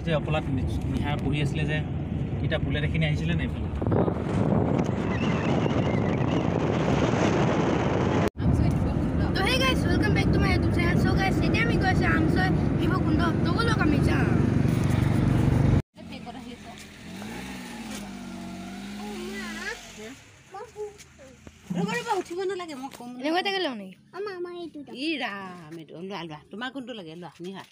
যে অকলাত নিহা পঢ়ি আছিলে যে কিতাপ বুলেট এখিনি আহিছিলে নাই এইফালে तो hey guys, welcome back to my YouTube channel. So guys, today I'm going to answer Vivo Kundo. तो वो लोग हमें जा ৰবা উঠিব নালাগে মই কম এনেকুৱা এটা গেল নেকি আমা এইটো ই ৰাম এইটো লোৱা তোমাৰ কোনটো লাগে লোৱা নিহা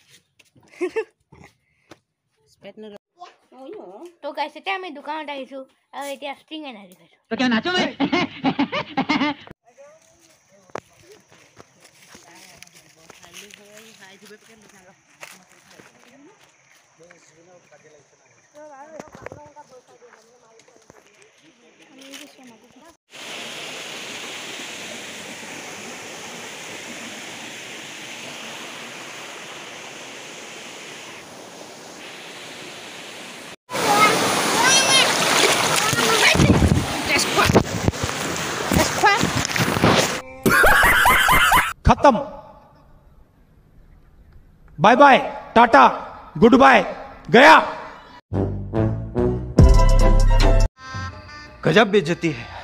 স্পেট ন तो guys, today আমি দোকানত আহিছো আৰু এতিয়া স্ট্ৰিং এনাৰ্জি খাইছো तो क्या नाचो मैं खत्म bye bye tata good bye गया गजब बेइज्जती है।